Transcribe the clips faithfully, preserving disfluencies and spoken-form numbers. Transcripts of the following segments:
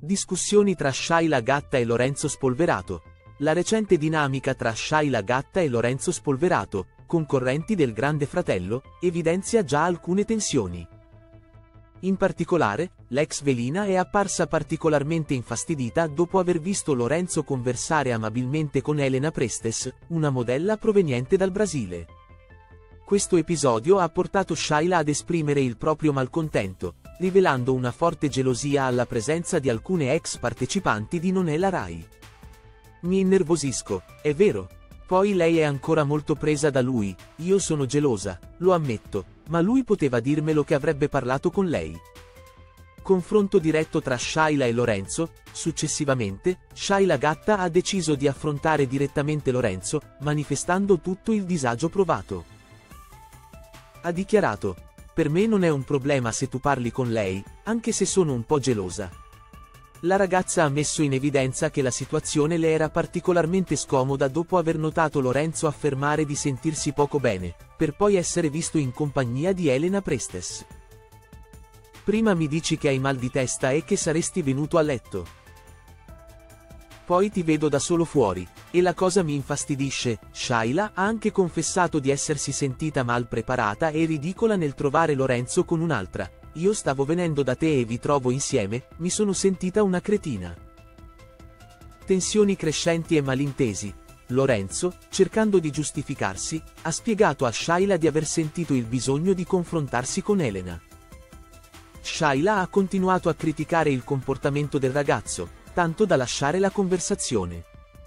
Discussioni tra Shayla Gatta e Lorenzo Spolverato. La recente dinamica tra Shayla Gatta e Lorenzo Spolverato, concorrenti del Grande Fratello, evidenzia già alcune tensioni. In particolare, l'ex velina è apparsa particolarmente infastidita dopo aver visto Lorenzo conversare amabilmente con Elena Prestes, una modella proveniente dal Brasile. Questo episodio ha portato Shayla ad esprimere il proprio malcontento, rivelando una forte gelosia alla presenza di alcune ex partecipanti di Non è la Rai. Mi innervosisco, è vero. Poi lei è ancora molto presa da lui, io sono gelosa, lo ammetto, ma lui poteva dirmelo che avrebbe parlato con lei. Confronto diretto tra Shayla e Lorenzo. Successivamente, Shayla Gatta ha deciso di affrontare direttamente Lorenzo, manifestando tutto il disagio provato. Ha dichiarato: "Per me non è un problema se tu parli con lei, anche se sono un po' gelosa." La ragazza ha messo in evidenza che la situazione le era particolarmente scomoda dopo aver notato Lorenzo affermare di sentirsi poco bene, per poi essere visto in compagnia di Elena Prestes. "Prima mi dici che hai mal di testa e che saresti venuto a letto. Poi ti vedo da solo fuori, e la cosa mi infastidisce." Shayla ha anche confessato di essersi sentita mal preparata e ridicola nel trovare Lorenzo con un'altra. "Io stavo venendo da te e vi trovo insieme, mi sono sentita una cretina." Tensioni crescenti e malintesi. Lorenzo, cercando di giustificarsi, ha spiegato a Shayla di aver sentito il bisogno di confrontarsi con Elena. Shayla ha continuato a criticare il comportamento del ragazzo, tanto da lasciare la conversazione.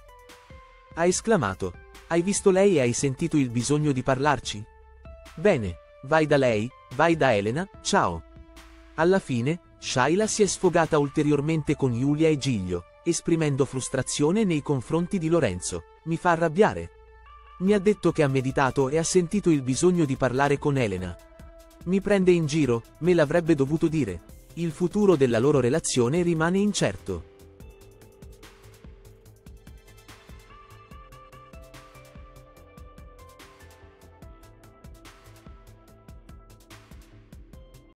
Ha esclamato: "Hai visto lei e hai sentito il bisogno di parlarci? Bene, vai da lei, vai da Elena, ciao." Alla fine, Shayla si è sfogata ulteriormente con Giulia e Giglio, esprimendo frustrazione nei confronti di Lorenzo. "Mi fa arrabbiare. Mi ha detto che ha meditato e ha sentito il bisogno di parlare con Elena. Mi prende in giro, me l'avrebbe dovuto dire. Il futuro della loro relazione rimane incerto."